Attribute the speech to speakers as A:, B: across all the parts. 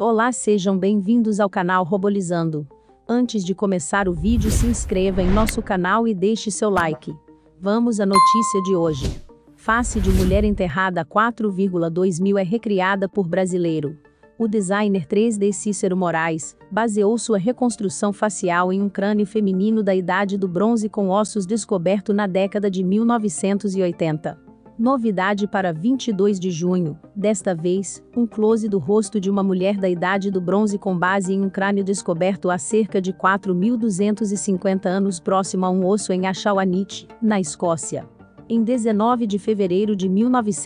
A: Olá, sejam bem-vindos ao canal Robolizando. Antes de começar o vídeo, se inscreva em nosso canal e deixe seu like. Vamos à notícia de hoje. Face de mulher enterrada a 4,2 mil é recriada por brasileiro. O designer 3D Cícero Moraes baseou sua reconstrução facial em um crânio feminino da Idade do Bronze com ossos descoberto na década de 1980. Novidade para 22 de junho, desta vez, um close do rosto de uma mulher da Idade do Bronze com base em um crânio descoberto há cerca de 4.250 anos próximo a um osso em Ashawanich, na Escócia. Em 19 de fevereiro de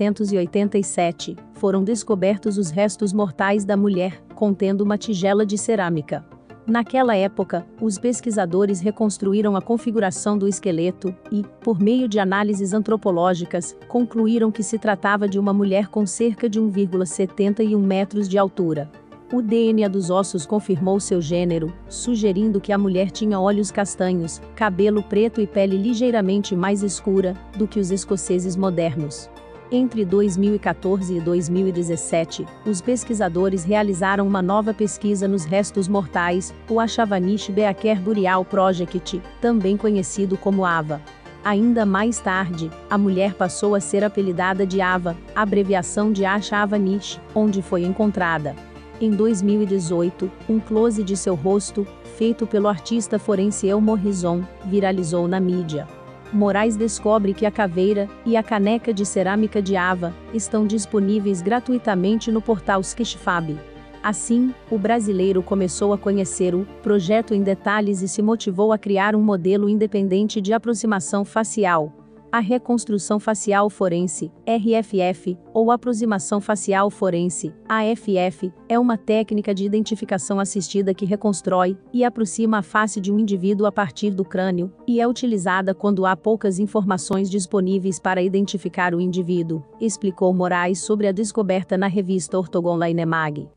A: 1987, foram descobertos os restos mortais da mulher, contendo uma tigela de cerâmica. Naquela época, os pesquisadores reconstruíram a configuração do esqueleto e, por meio de análises antropológicas, concluíram que se tratava de uma mulher com cerca de 1,71 metros de altura. O DNA dos ossos confirmou seu gênero, sugerindo que a mulher tinha olhos castanhos, cabelo preto e pele ligeiramente mais escura do que os escoceses modernos. Entre 2014 e 2017, os pesquisadores realizaram uma nova pesquisa nos restos mortais, o Ashawanich Beaker Burial Project, também conhecido como AVA. Ainda mais tarde, a mulher passou a ser apelidada de AVA, abreviação de Ashawanich, onde foi encontrada. Em 2018, um close de seu rosto, feito pelo artista forense El Morrison, viralizou na mídia. Moraes descobre que a caveira e a caneca de cerâmica de AVA estão disponíveis gratuitamente no portal Sketchfab. Assim, o brasileiro começou a conhecer o projeto em detalhes e se motivou a criar um modelo independente de aproximação facial. A reconstrução facial forense, RFF, ou aproximação facial forense, AFF, é uma técnica de identificação assistida que reconstrói e aproxima a face de um indivíduo a partir do crânio, e é utilizada quando há poucas informações disponíveis para identificar o indivíduo, explicou Moraes sobre a descoberta na revista Ortogonline Mag.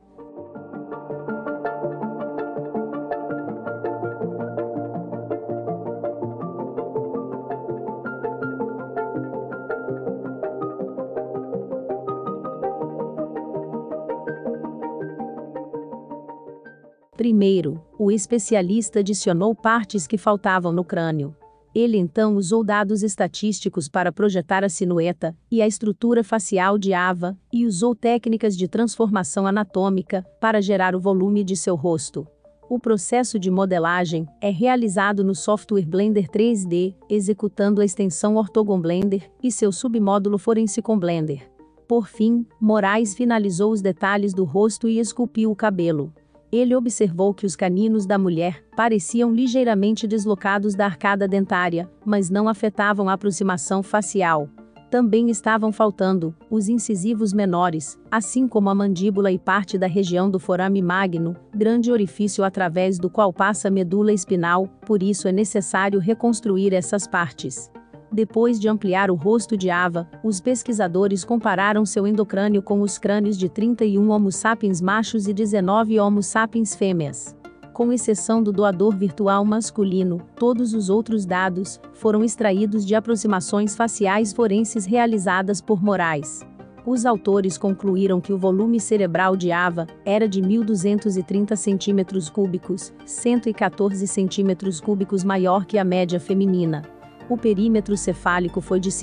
A: Primeiro, o especialista adicionou partes que faltavam no crânio. Ele então usou dados estatísticos para projetar a silhueta e a estrutura facial de AVA, e usou técnicas de transformação anatômica para gerar o volume de seu rosto. O processo de modelagem é realizado no software Blender 3D, executando a extensão Ortogon Blender e seu submódulo Forensicon Blender. Por fim, Moraes finalizou os detalhes do rosto e esculpiu o cabelo. Ele observou que os caninos da mulher pareciam ligeiramente deslocados da arcada dentária, mas não afetavam a aproximação facial. Também estavam faltando os incisivos menores, assim como a mandíbula e parte da região do forame magno, grande orifício através do qual passa a medula espinal, por isso é necessário reconstruir essas partes. Depois de ampliar o rosto de AVA, os pesquisadores compararam seu endocrânio com os crânios de 31 Homo sapiens machos e 19 Homo sapiens fêmeas. Com exceção do doador virtual masculino, todos os outros dados foram extraídos de aproximações faciais forenses realizadas por Moraes. Os autores concluíram que o volume cerebral de AVA era de 1.230 cm3, 114 cm3 maior que a média feminina. O perímetro cefálico foi de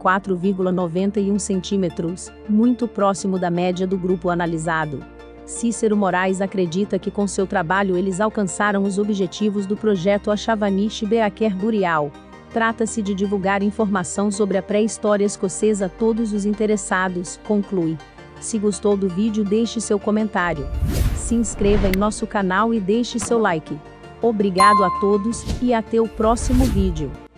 A: 54,91 centímetros, muito próximo da média do grupo analisado. Cícero Moraes acredita que com seu trabalho eles alcançaram os objetivos do projeto Ashawanich Beaker Burial. Trata-se de divulgar informação sobre a pré-história escocesa a todos os interessados, conclui. Se gostou do vídeo, deixe seu comentário. Se inscreva em nosso canal e deixe seu like. Obrigado a todos, e até o próximo vídeo.